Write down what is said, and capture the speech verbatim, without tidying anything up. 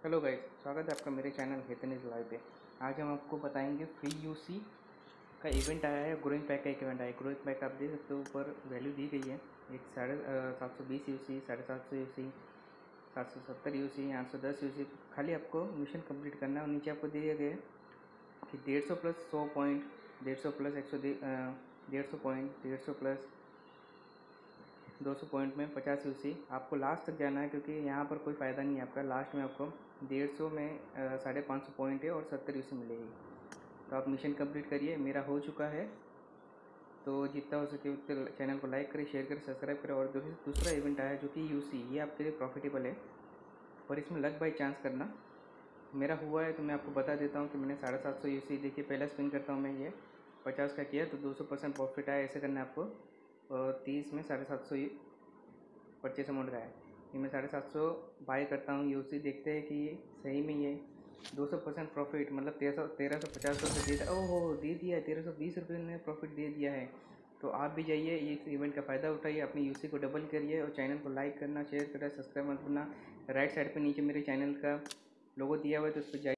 Hello guys, स्वागत है आपका मेरे चैनल हितनिस लाइव पे। आज हम आपको बताएंगे फ्री यूसी का इवेंट आया है। ग्रोइंग पैक का एक इवेंट आया है। ग्रोइंग पैक आप देख सकते हो, ऊपर वैल्यू दी गई है। एक साढ़े सात सौ बीस यूसी, साढ़े सात सौ यूसी, सात सौ सत्तर यूसी, आठ सौ दस यूसी। खाली आपको मिशन कंप्लीट करना है। और नीचे आपको दिया गया है कि डेढ़ सौ प्लस सौ पॉइंट, डेढ़ सौ प्लस एक सौ डेढ़ सौ पॉइंट, डेढ़ सौ प्लस दो सौ पॉइंट में पचास यूसी। आपको लास्ट तक जाना है, क्योंकि यहाँ पर कोई फ़ायदा नहीं है आपका। लास्ट में आपको डेढ़ सौ में साढ़े पाँच सौ पॉइंट है और सत्तर यूसी मिलेगी। तो आप मिशन कंप्लीट करिए। मेरा हो चुका है, तो जितना हो सके उतने चैनल को लाइक करें, शेयर करें, सब्सक्राइब करें। और दूसरा इवेंट आया है जो कि यूसी, ये आपके लिए प्रॉफिटेबल है और इसमें लक बाई चांस करना। मेरा हुआ है तो मैं आपको बता देता हूँ कि मैंने साढ़े सात सौ यूसी, देखिए पहला स्पिन करता हूँ मैं, ये पचास का किया तो दो सौ परसेंट प्रॉफिट आया। ऐसे करना है आपको। और तीस में साढ़े सात सौ परचेस अमाउंट का है। ये मैं साढ़े सात सौ बाई करता हूँ यूसी। देखते हैं कि सही में ये दो सौ परसेंट प्रॉफिट, मतलब तेरह सौ तेरह सौ पचास रुपये दे दिया। ओहो, दे दिया है, तेरह सौ बीस रुपये ने प्रॉफिट दे दिया है। तो आप भी जाइए, इस इवेंट का फ़ायदा उठाइए, अपनी यूसी को डबल करिए। और चैनल को लाइक करना, शेयर करना, सब्सक्राइब मत भूलना। राइट साइड पे नीचे मेरे चैनल का लोगो दिया हुआ है, तो उस पर जाइए।